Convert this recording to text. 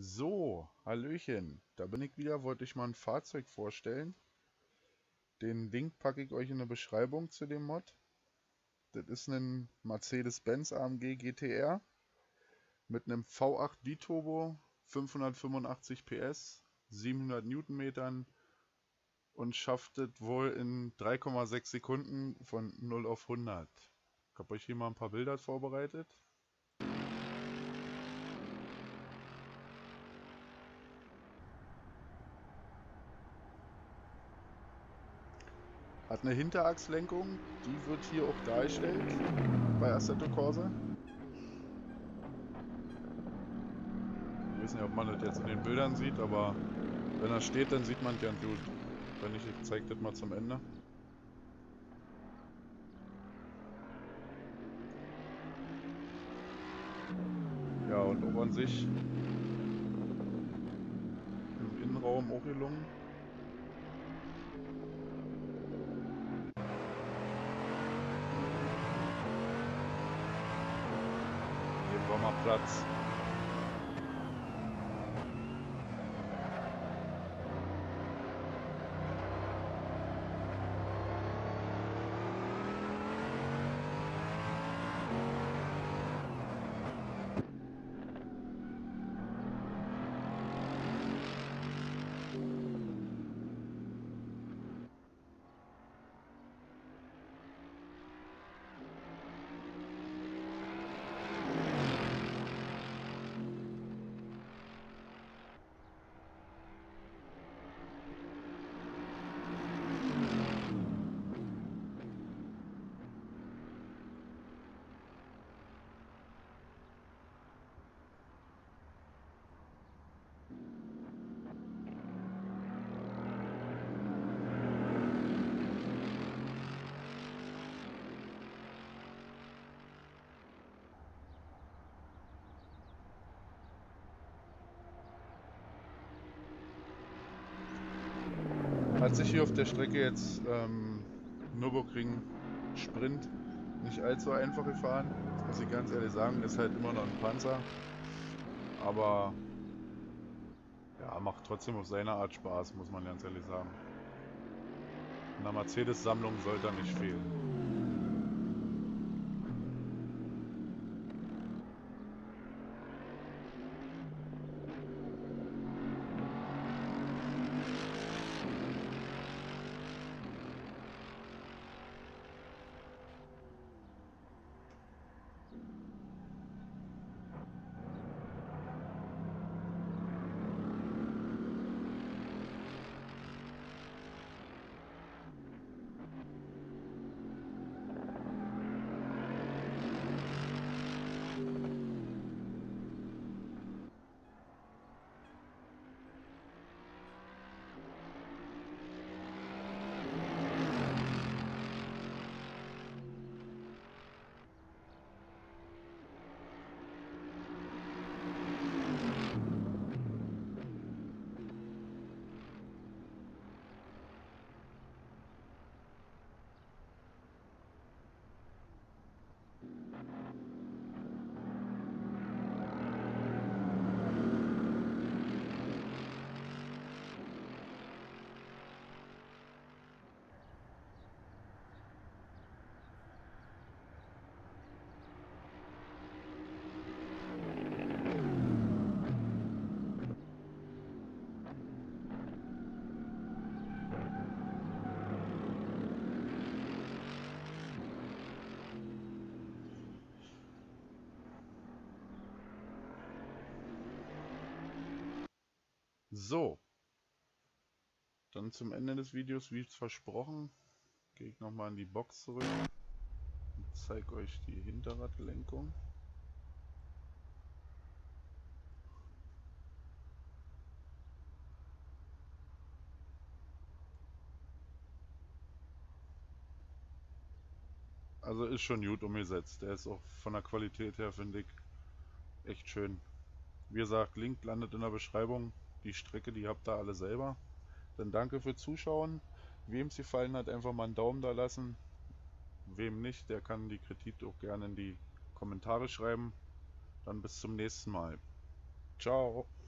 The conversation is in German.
So, Hallöchen, da bin ich wieder, wollte ich mal ein Fahrzeug vorstellen. Den Link packe ich euch in der Beschreibung zu dem Mod. Das ist ein Mercedes-Benz AMG GTR mit einem V8 Biturbo, 585 PS, 700 Newtonmetern und schafft es wohl in 3,6 Sekunden von 0 auf 100. Ich habe euch hier mal ein paar Bilder vorbereitet. Hat eine Hinterachslenkung, die wird hier auch dargestellt bei Assetto Corsa. Ich weiß nicht, ob man das jetzt in den Bildern sieht, aber wenn er steht, dann sieht man es ganz gut. Wenn nicht, ich zeige das mal zum Ende. Ja, und auch an sich im Innenraum auch gelungen. Hier war mal Platz. Hat sich hier auf der Strecke jetzt Nürburgring Sprint nicht allzu einfach gefahren, muss ich ganz ehrlich sagen, ist halt immer noch ein Panzer, aber ja, macht trotzdem auf seine Art Spaß, muss man ganz ehrlich sagen. In der Mercedes-Sammlung sollte er nicht fehlen. So, dann zum Ende des Videos, wie versprochen, gehe ich nochmal in die Box zurück und zeige euch die Hinterradlenkung. Also ist schon gut umgesetzt, der ist auch von der Qualität her, finde ich, echt schön. Wie gesagt, Link landet in der Beschreibung, die Strecke, die habt ihr alle selber. Dann danke für Zuschauen, wem es gefallen hat, einfach mal einen Daumen da lassen. Wem nicht, der kann die Kritik auch gerne in die Kommentare schreiben. Dann bis zum nächsten Mal. Ciao.